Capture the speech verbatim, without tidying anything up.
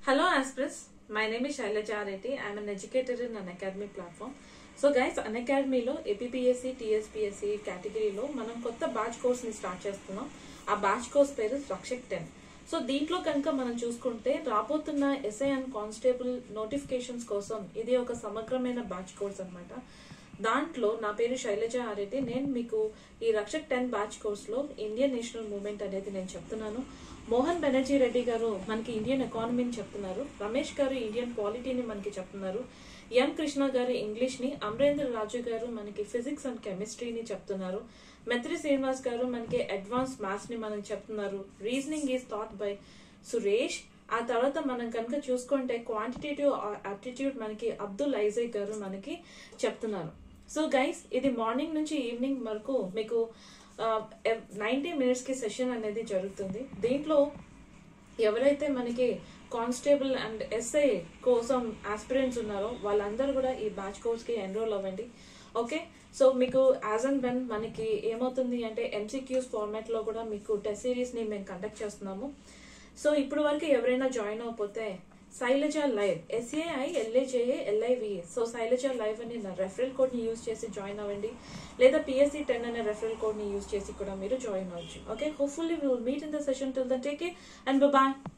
Hello aspirants, my name is Shailaja Reddy. I am an educator in an academy platform. So guys, Unacademy lo A P P S C, T S P S C category lo manam kotta batch course ni start chestunnam. Aa batch course peru Rakshak ten. So దీంట్లో కనుక మనం చూసుకుంటే రాబోతున్న SI and constable notifications కోసం ఇది ఒక సమగ్రమైన batch course అన్నమాట. దాంట్లో నా పేరు శైలజ ఆరెడ్డి. నేను మీకు ఈ రక్షక్ టెన్ బ్యాచ్ కోర్స్ లో ఇండియన్ నేషనల్ మూవ్మెంట్ అనేది నేను చెప్తున్నాను. మోహన్ బెనర్జీ రెడ్డి గారు మనకి ఇండియన్ ఎకానమీని చెప్తున్నారు. రమేష్ గారు ఇండియన్ పాలిటీని మనకి చెప్తున్నారు. ఎం కృష్ణ గారు ఇంగ్లీష్ ని, అమరేంద్ర రాజు గారు మనకి ఫిజిక్స్ అండ్ కెమిస్ట్రీని చెప్తున్నారు. మెత్రి శ్రీనివాస్ గారు మనకి అడ్వాన్స్ మ్యాథ్స్ ని మనకి చెప్తున్నారు. Reasoning is taught by Suresh. ఆ తర్వాత మనం కనుక చూసుకుంటే క్వాంటిటేటివ్ ఆప్టిట్యూడ్ మనకి అబ్దుల్ ఐజాక్ గారు మనకి చెప్తున్నారు. సో గైస్, ఇది మార్నింగ్ నుంచి ఈవినింగ్ వరకు మీకు నైన్టీ మినిట్స్ కి సెషన్ అనేది జరుగుతుంది. దీంట్లో ఎవరైతే మనకి కానిస్టేబుల్ అండ్ ఎస్ఐ కోసం ఆస్పిరెంట్స్ ఉన్నారో వాళ్ళందరూ కూడా ఈ బ్యాచ్ కోర్స్ కి ఎన్రోల్ అవ్వండి. ఓకే, సో మీకు యాజ్ అండ్ వెన్ మనకి ఏమవుతుంది అంటే ఎంసీక్యూస్ ఫార్మాట్ లో కూడా మీకు టెస్ట్ సిరీస్ ని మేము కండక్ట్ చేస్తున్నాము. సో ఇప్పుడు వరకు ఎవరైనా జాయిన్ అవ్వకపోతే Shailaja live S A I L A J A L I V E so Shailaja live అని నా రెఫరల్ కోడ్ ని యూజ్ చేసి జాయిన్ అవ్వండి, లేదా పిఎస్సి టెన్ అనే రెఫరల్ కోడ్ ని యూజ్ చేసి కూడా మీరు జాయిన్ అవ్వచ్చు. Okay, hopefully we will meet in the session. Till then take care and bye bye.